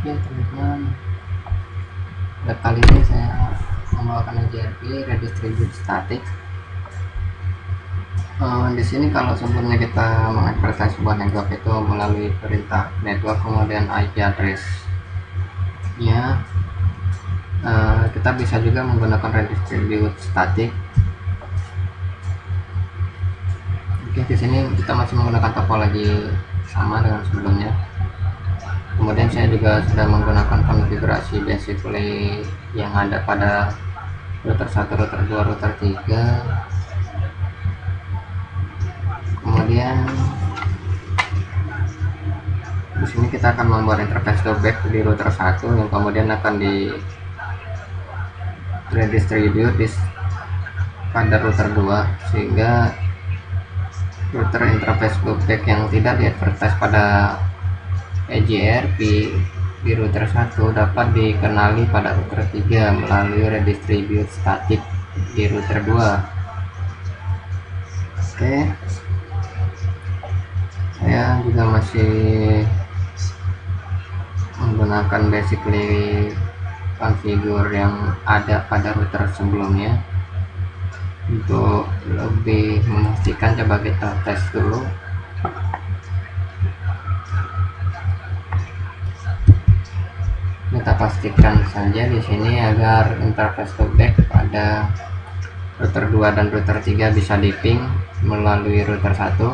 Oke teman-teman, kali ini saya membawakan EJRP redistribute static. Di sini kalau sebelumnya kita mengakses sebuah network itu melalui perintah network kemudian IP address-nya, kita bisa juga menggunakan redistribute static. Oke, di sini kita masih menggunakan topologi sama dengan sebelumnya. Kemudian saya juga sudah menggunakan konfigurasi basically yang ada pada router 1, router 2, router 3. Kemudian di sini kita akan membuat interface loopback di router 1 yang kemudian akan di redistribute pada router 2, sehingga router interface loopback yang tidak di-advertise pada EJRP di router 1 dapat dikenali pada router 3 melalui redistribute static di router 2. Oke, saya juga masih menggunakan basically configure yang ada pada router sebelumnya. Untuk lebih memastikan, coba kita tes dulu. Kita pastikan saja di sini agar interface loopback pada router 2 dan router 3 bisa di ping melalui router 1.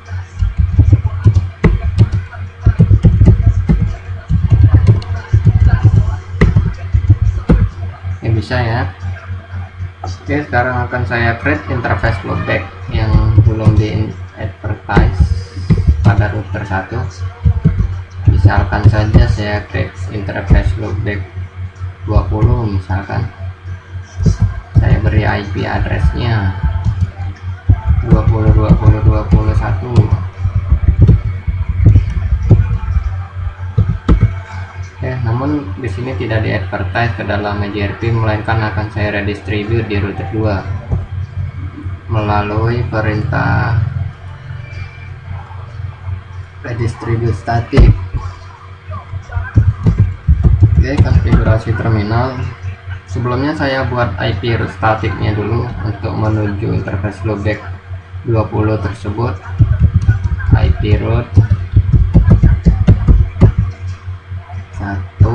Ya, bisa ya. Oke, sekarang akan saya create interface loopback yang belum di advertise pada router 1. Misalkan saja saya create interface loopback 20, misalkan saya beri IP addressnya 20.20.21. Namun di sini tidak di advertise ke dalam EJRP, melainkan akan saya redistribute di router 2 melalui perintah redistribute static. Oke, konfigurasi terminal. Sebelumnya saya buat IP route staticnya dulu untuk menuju interface loopback 20 tersebut. IP route 1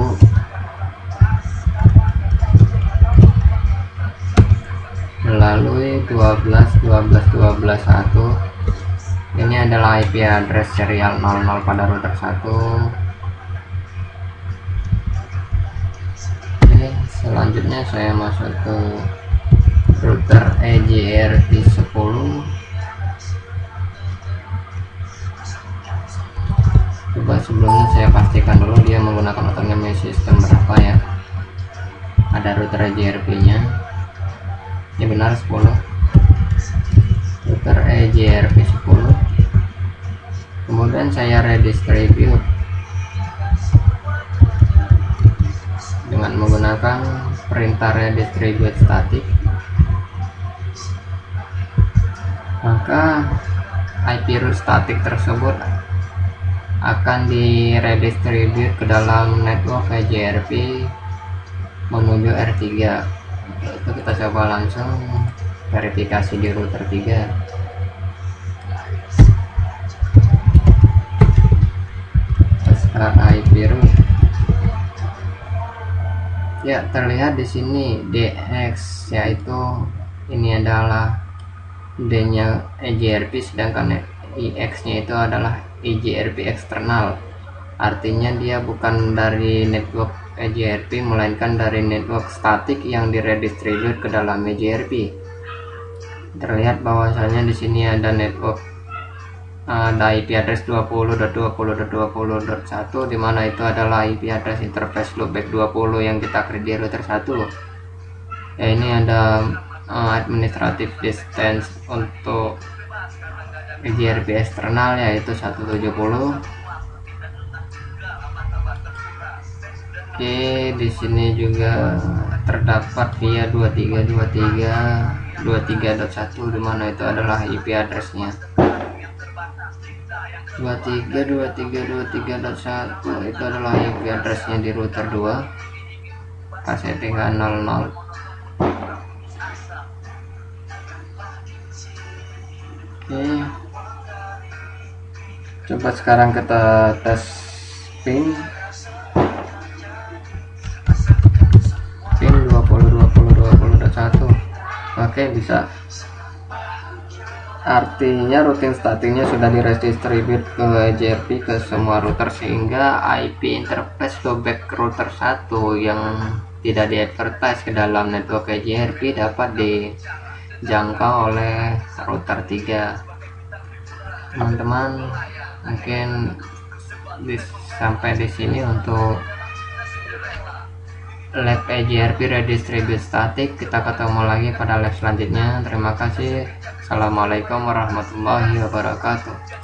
melalui 12.12.12.1. Ini adalah IP address serial 00 pada router 1. Selanjutnya saya masuk ke router EJRP 10. Coba sebelumnya saya pastikan dulu dia menggunakan autonomy system berapa ya. Ada router EJRP nya, ini benar 10. Router EJRP 10. Kemudian saya redistribute dengan menggunakan perintah redistribute static. Maka IP route static tersebut akan diredistribute ke dalam network EJRP menuju R3. Itu kita coba langsung verifikasi di router 3. Start IP route. Ya, terlihat di sini DX, yaitu ini adalah D-nya EJRP, sedangkan IX-nya itu adalah EJRP eksternal. Artinya dia bukan dari network EJRP, melainkan dari network static yang diredistribute ke dalam EJRP. Terlihat bahwasanya di sini ada network, ada IP address 20.20.20.1, dimana itu adalah IP address interface loopback 20 yang kita create di router 1. Ya, ini ada administrative distance untuk EJRP eksternal, yaitu 170. Oke, di sini juga terdapat via 23.23.1, dimana itu adalah IP addressnya. 23.23.23.1 itu adalah IP addressnya di router 2. Kita settingkan 00. Oke, coba sekarang kita tes pin 20.20.20.1. Oke, bisa. Artinya routing statiknya sudah diredistribute ke EJRP ke semua router, sehingga IP interface lobback router 1 yang tidak di-advertise ke dalam network EJRP dapat dijangkau oleh router 3. Teman-teman, mungkin sampai di sini untuk lab EJRP redistribute static. Kita ketemu lagi pada lab selanjutnya. Terima kasih. Assalamualaikum warahmatullahi wabarakatuh.